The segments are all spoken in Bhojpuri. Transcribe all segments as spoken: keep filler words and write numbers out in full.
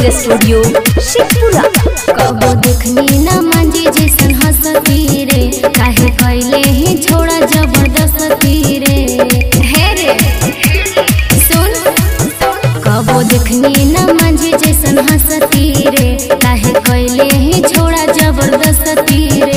Recording studio Sheikhpura. कबो देखनी ना मांझी जैसन हंसती रे, काहे कैले ही छोड़ा जबरदस्ती रे। हे रे सुन, कबो देखनी ना मांझी जैसन हंसती रे, काहे कैले ही छोड़ा जबरदस्ती रे।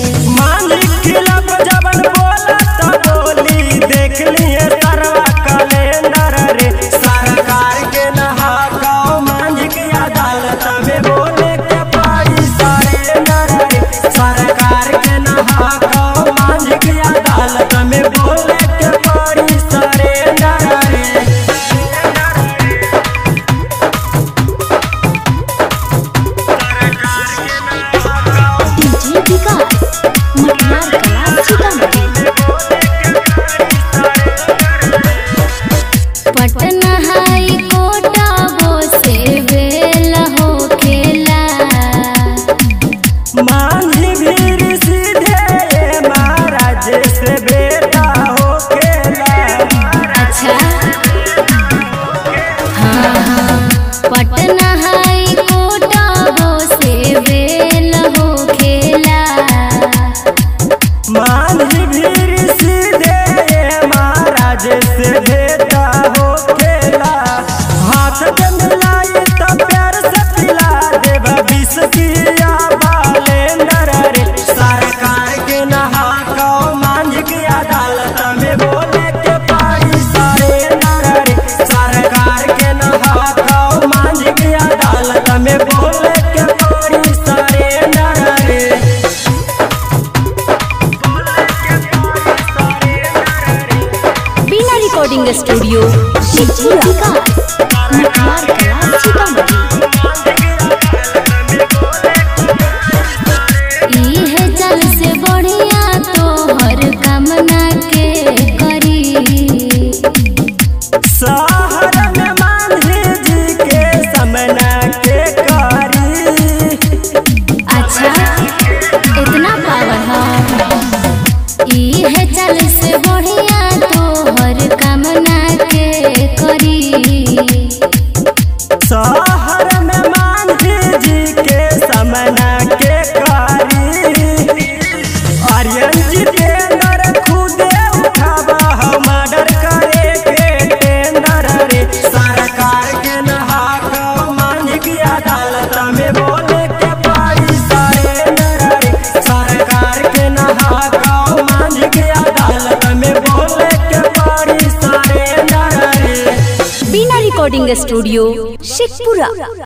पटना हाई कोर्ट वो से बेल हो खेला, मांझी भीड़ सीधे महाराज से बेटा हो खेला। अच्छा हाँ हाँ, पटना हाई कोर्ट वो से बेल हो खेला, मांझी भीड़ सीधे महाराज से बेटा हो खेला। हाथ के मिलाई तो प्यार से पिला देवा विष किया बालेंडर रे। सरकार के नहा को मांझ की अदालत में बोले के पारी सारे नर रे। सरकार के नहा को मांझ की अदालत में बोले के पारी सारे नर रे। बीना रिकॉर्डिंग स्टूडियो शेखपुरा। इहे चल से बढ़िया तो हर कामना के करी, शहर में मांझी जी के समना के करी। अच्छा इतना पावर है, इहे चल से बढ़िया तो हर कामना के करी, शहर में मांझी जी के समना के करी। आर्यन जी टेंडर खुदे उठावा हम मर्डर करे के टेंडर रे। सरकार के नहा को मांझी की अदालत में बोले के पारी सारे नर रे। सरकार के नहा को मांझी की अदालत में बोले के पारी सारे नर रे। बीना रिकॉर्डिंग स्टूडियो शेखपुरा।